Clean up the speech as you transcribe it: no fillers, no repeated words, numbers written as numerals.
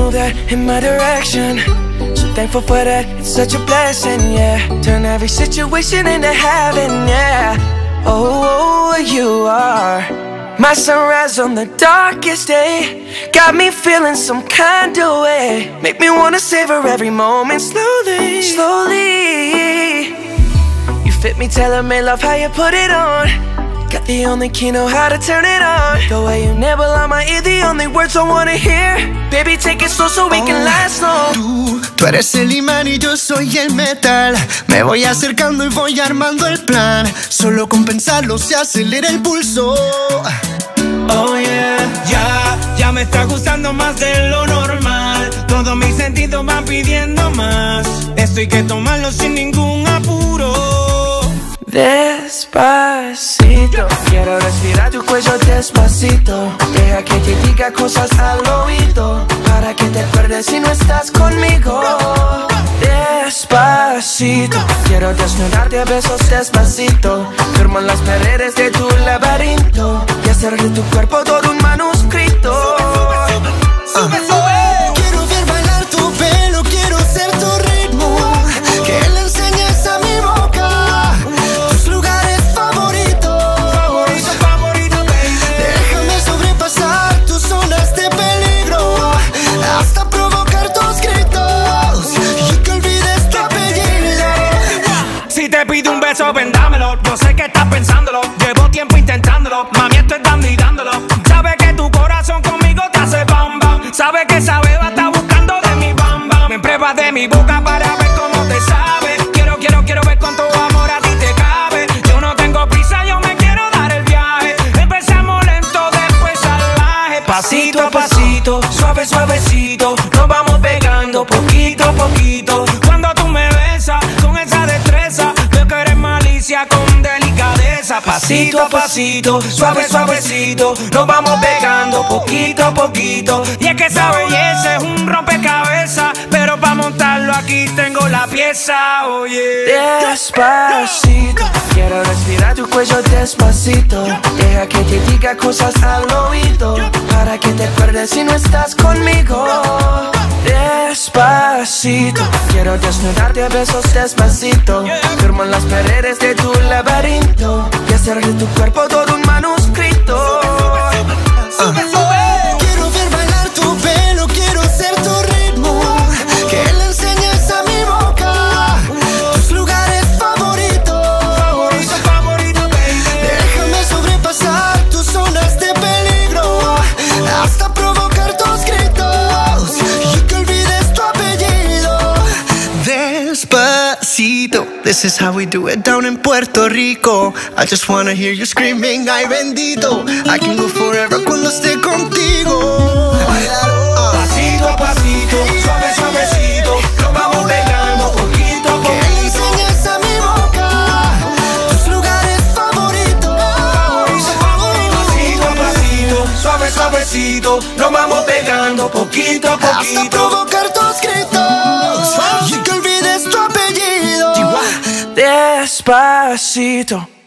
move that in my direction. So thankful for that, it's such a blessing, yeah. Turn every situation into heaven, yeah. Oh, you are my sunrise on the darkest day. Got me feeling some kind of way. Make me wanna savor every moment slowly, slowly. You fit me, tailor-made, love how you put it on. Got the only key, know how to turn it on. The way you nibble on my ear, the only words I wanna hear. Baby, take it slow so we can last long. Tú eres el imán y yo soy el metal. Me voy acercando y voy armando el plan. Solo con pensarlo se acelera el pulso. Oh yeah, ya me está gustando más de lo normal. Todos mis sentidos van pidiendo más. Esto hay que tomarlo sin ningún apuro. Despacito, quiero respirar tu cuello despacito. Deja que te diga cosas al oído, para que te acuerdes si no estás conmigo. Despacito, quiero desnudarte a besos despacito. Firmo en las paredes de tu laberinto y hacer de tu cuerpo todo un manuscrito. Quiero ver bailar tu pelo, quiero ser tu ritmo. Que le enseñes a mi boca tus lugares favoritos. Favorito, baby. Déjame sobrepasar tus zonas de peligro, hasta provocar tus gritos y que olvides tu apellido. Si te pido un beso, ven dámelo. Yo sé que estás pensándolo, llevo tiempo intentándolo. Mami, esto es dando y dándolo. Sabes que tu corazón conmigo te hace bam bam. Sabes que esa beba está buscando de mi bam bam. Me pruebas de mi boca para ver cómo te sabe. Quiero ver cuánto amor a ti te cabe. Yo no tengo prisa, yo me quiero dar el viaje. Empezamos lento, después salvaje. Pasito a pasito, suave, suavecito. Nos vamos pegando poquito a poquito. Cuando tú me besas con esa destreza, veo que eres malicia con delicadeza. Pasito a pasito, suave, suavecito. Nos vamos pegando poquito a poquito. Y es que esa belleza es un rompecabezas, pero para montarlo aquí tengo la pieza, oye. Despacito, quiero respirar tu cuello despacito. Deja que te diga cosas al oído, para que te acuerdes si no estás conmigo. Despacito, quiero desnudarte a besos despacito. Firmo en las paredes de tu laberinto y hacer de tu cuerpo todo un manuscrito. Quiero ver bailar tu pelo, quiero ser tu ritmo. Que le enseñes a mi boca tus lugares favoritos. Favorito, baby. Déjame sobrepasar tus zonas de peligro, hasta provocar tus gritos y que olvides tu apellido. Despacito, this is how we do it down in Puerto Rico. I just wanna hear you screaming, ay bendito. I can go forever cuando esté contigo. Pasito a pasito, suave, suavecito. Nos vamos pegando poquito a Que le poquito. enseñes a mi boca tus lugares favoritos. Pasito a pasito, suave, suavecito. Nos vamos pegando poquito a Hasta poquito. provocar tus gritos y que olvides tu apellido. Despacito.